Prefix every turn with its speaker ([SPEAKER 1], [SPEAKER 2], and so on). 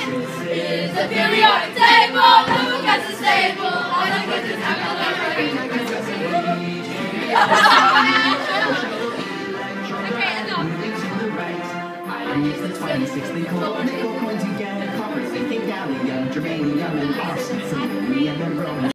[SPEAKER 1] Is the periodic table, who gets the stable, and I'm going to tackle the Okay, enough.
[SPEAKER 2] Iron is the 26th nickel coins you get, copper, zinc, gallium, germanium, and arsenic, and then bromine.